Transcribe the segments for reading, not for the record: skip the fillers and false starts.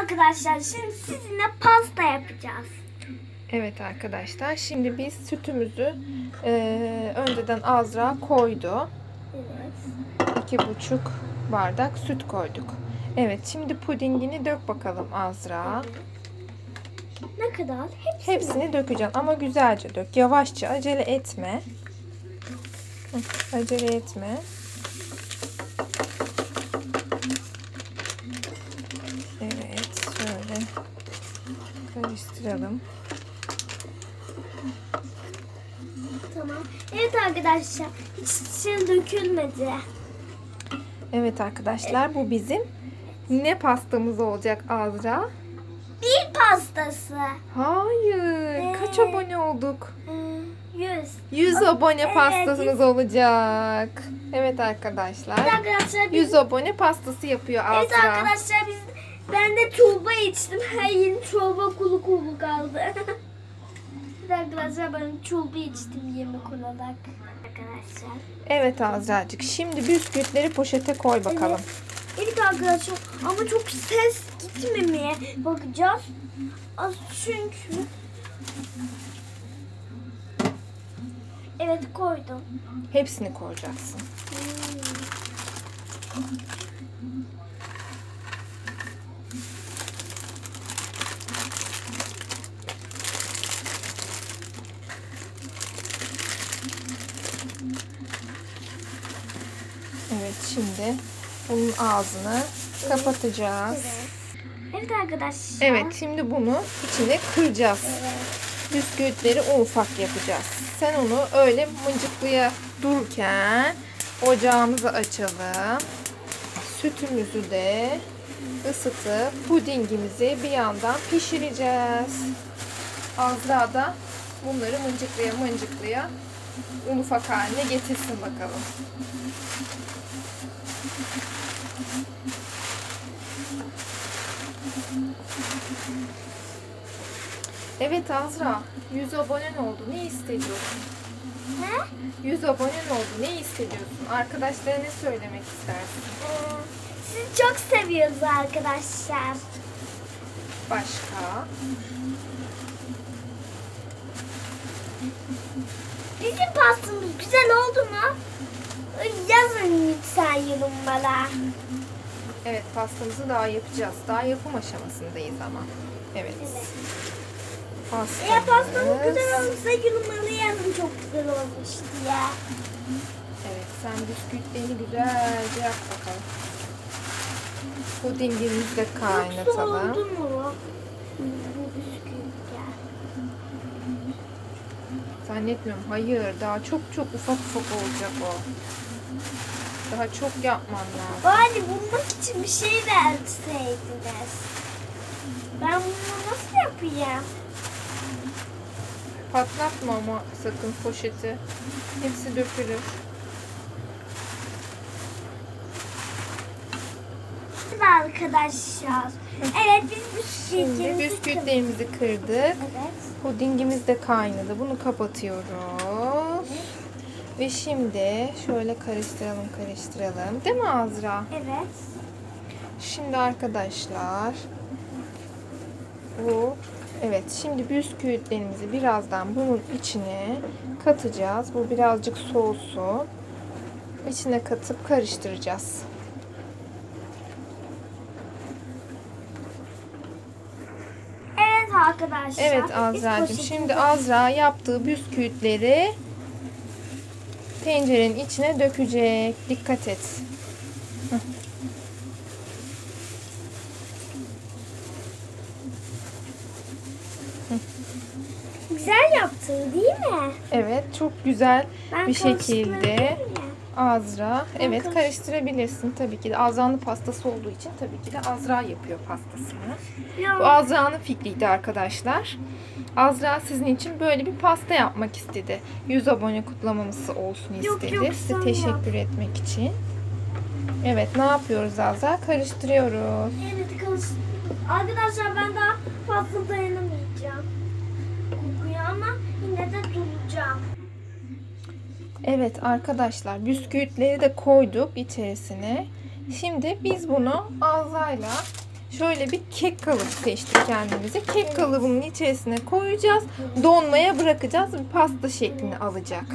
arkadaşlar, şimdi sizinle pasta yapacağız. Evet arkadaşlar, şimdi biz sütümüzü önceden Azra koydu. Evet. 2,5 bardak süt koyduk. Evet, şimdi pudingini dök bakalım Azra. Ne kadar? Hepsini dökeceksin ama güzelce dök. Yavaşça, acele etme. Acele etme. Evet, şöyle karıştıralım. Tamam. Evet arkadaşlar, hiç şey dökülmedi. Evet arkadaşlar, bu bizim ne pastamız olacak Azra? Bir pastası. Hayır. Kaç abone olduk? 100. 100 abone Evet, pastasınız olacak. Evet arkadaşlar. Evet arkadaşlar, 100 abone pastası yapıyor Azra. Evet arkadaşlar, ben de çorba içtim. Her yerim çorba kulu kaldı. Evet arkadaşlar, ben çorba içtim yemek olarak. Arkadaşlar. Evet Azracık. Şimdi bisküvitleri poşete koy bakalım. Evet arkadaşlar, ama çok ses gitmemeye bakacağız. Çünkü evet, koydum. Hepsini koyacaksın. Evet, şimdi bunun ağzını kapatacağız. Evet arkadaşlar. Evet, şimdi bunu içine kıracağız. Bisküvitleri ufak yapacağız. Sen onu öyle mıncıklıya dururken ocağımızı açalım. Sütümüzü de ısıtıp pudingimizi bir yandan pişireceğiz. Azra da bunları mıncıklaya un ufak haline getirsin bakalım. Evet Azra, 100 abonen oldu. Ne hissediyorsun? Ne? 100 abonen oldu. Ne hissediyorsun? Arkadaşlara ne söylemek istersin? Sizi çok seviyoruz arkadaşlar. Başka? Bizim pastamız güzel oldu mu? Yazın lütfen yorumlara. Evet, pastamızı daha yapacağız. Daha yapım aşamasındayız ama. Evet. Eğer pastamız güzel olursa yorumlara yazın, çok güzel olmuş diye. Evet, sen bisküvitlerini güzelce yap bakalım. Pudingimizi de kaynatalım. Oldu mu? Bu bisküvitler. Zannetmiyorum. Hayır, daha çok ufak olacak o. Daha çok yapman lazım. Bari bulmak için bir şey verseydiniz. Ben bunu nasıl yapayım? Patlatma ama sakın poşeti. Hepsi dökülür. Arkadaşlar. Evet, biz Şimdi bisküvitlerimizi kırdık. Evet. Pudingimiz de kaynadı. Bunu kapatıyoruz. Ve şimdi şöyle karıştıralım. Değil mi Azra? Evet. Şimdi arkadaşlar evet, şimdi bisküvitlerimizi birazdan bunun içine katacağız. Bu birazcık soğusun. İçine katıp karıştıracağız. Evet arkadaşlar. Evet Azra'cığım. Şimdi Azra yaptığı bisküvitleri tencerenin içine dökecek. Dikkat et. Güzel yaptı değil mi? Evet, çok güzel Ben bir şekilde karıştırabilir miyim? Azra. Evet, karıştırabilirsin tabii ki de. Azra'nın pastası olduğu için tabii ki de Azra yapıyor pastasını. Ya. Bu Azra'nın fikriydi arkadaşlar. Azra sizin için böyle bir pasta yapmak istedi. 100 abone kutlamamız olsun istedi. Yok, Size sen teşekkür etmek için. Evet, ne yapıyoruz Azra? Karıştırıyoruz. Evet, arkadaşlar, ben daha fazla dayanamayacağım kokuya, ama yine de duracağım. Evet arkadaşlar, bisküvitleri de koyduk içerisine. Şimdi biz bunu Azra'yla şöyle bir kek kalıbı seçtik kendimize. Kek kalıbının içerisine koyacağız. Donmaya bırakacağız. Bir pasta şeklini alacak.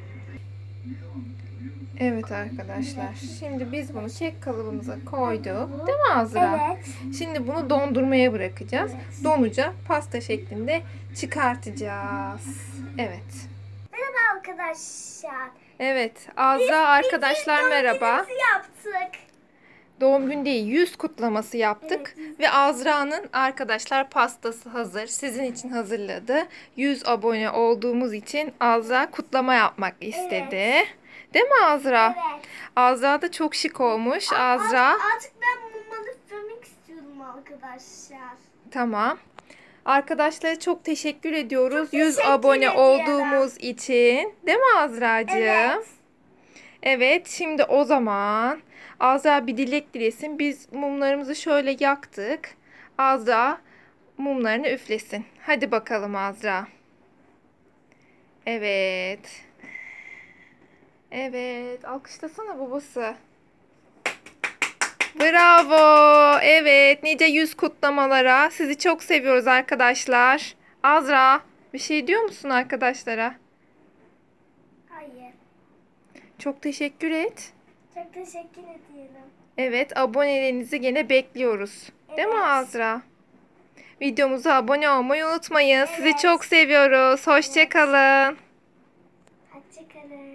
Evet arkadaşlar. Şimdi biz bunu kek kalıbımıza koyduk. Değil mi Azra? Evet. Şimdi bunu dondurmaya bırakacağız. Donunca pasta şeklinde çıkartacağız. Evet. Merhaba arkadaşlar. Evet. Azra arkadaşlar merhaba. Biz yaptık. Doğum günü değil, yüz kutlaması yaptık. Ve Azra'nın arkadaşlar pastası hazır. Sizin için hazırladı. 100 abone olduğumuz için Azra kutlama yapmak istedi. Değil mi Azra? Evet. Azra da çok şık olmuş. Azra. Artık ben mumları üflemek istiyorum arkadaşlar. Tamam. Arkadaşlara çok teşekkür ediyoruz. Çok 100 teşekkür abone ediyorum. olduğumuz için. Değil mi Azra'cığım? Evet. Evet, şimdi o zaman Azra bir dilek dilesin. Biz mumlarımızı şöyle yaktık. Azra mumlarını üflesin. Hadi bakalım Azra. Evet. Evet, alkışlasana babası. Bravo. Evet, nice yüz kutlamalara. Sizi çok seviyoruz arkadaşlar. Azra, bir şey diyor musun arkadaşlara? Hayır. Çok teşekkür et. Çok teşekkür ediyorum. Evet, abonelerinizi gene bekliyoruz. Değil mi Evet. Azra? Videomuza abone olmayı unutmayın. Sizi Evet. çok seviyoruz. Hoşça kalın. Hoşçakalın.